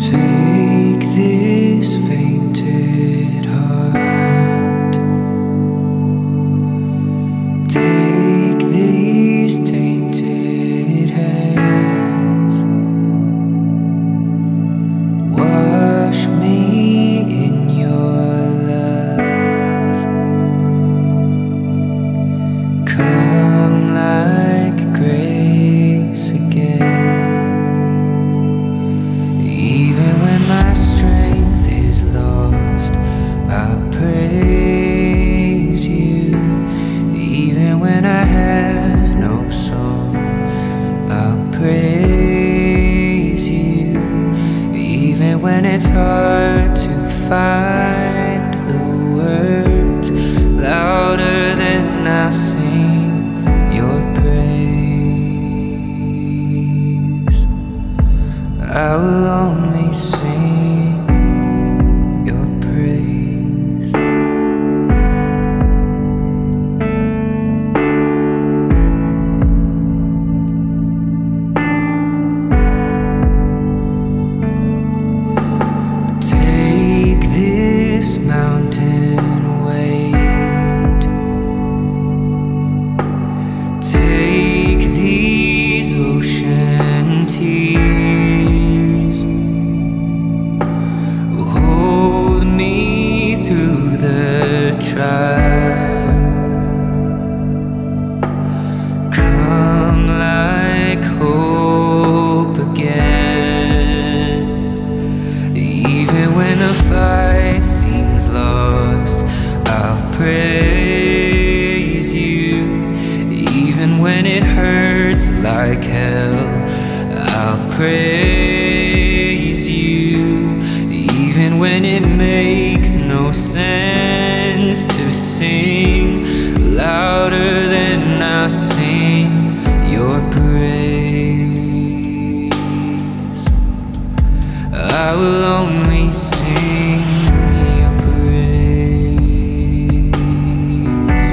Take this fainted heart, take these tainted hands, wash me in your love, come like grace again. Even when my strength is lost, I'll praise you. Even when I have no song, I'll praise you. Even when it's hard to find the words louder than I sing your praise, I will only sing your praise. Take this mountain weight, take these ocean tears, hold me through the trial, come like hope again. Even when a fight seems lost, I'll praise you. Even when it hurts like hell, I'll praise you. Even when it makes no sense to sing louder than I sing your praise, I will only sing your praise.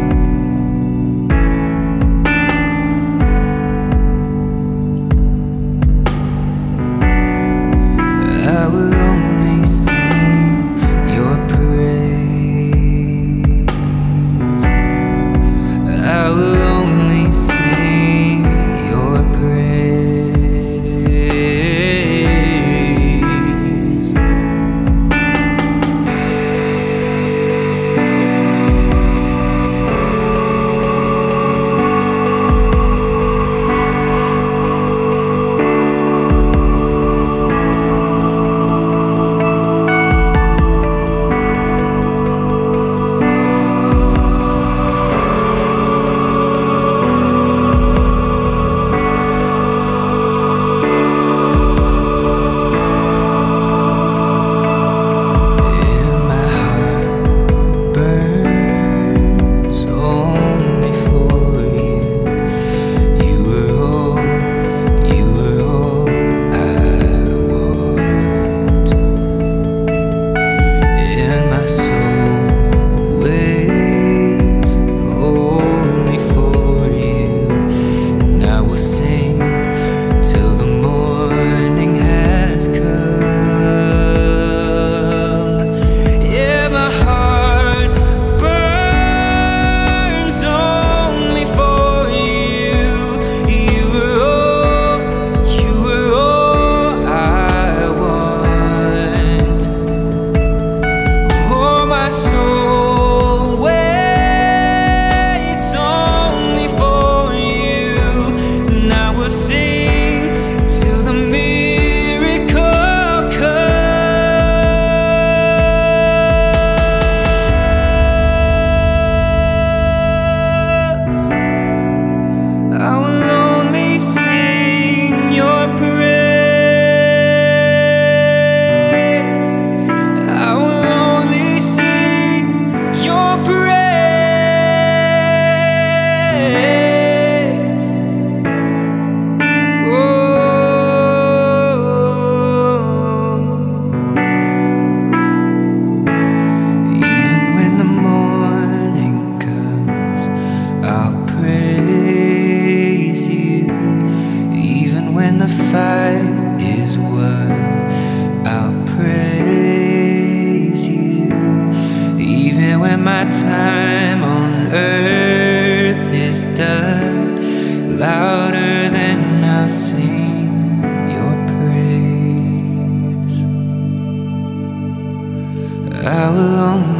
I will only sing your praise. I will only sing your praise. my time on earth is done, louder than I'll sing your praise. I will only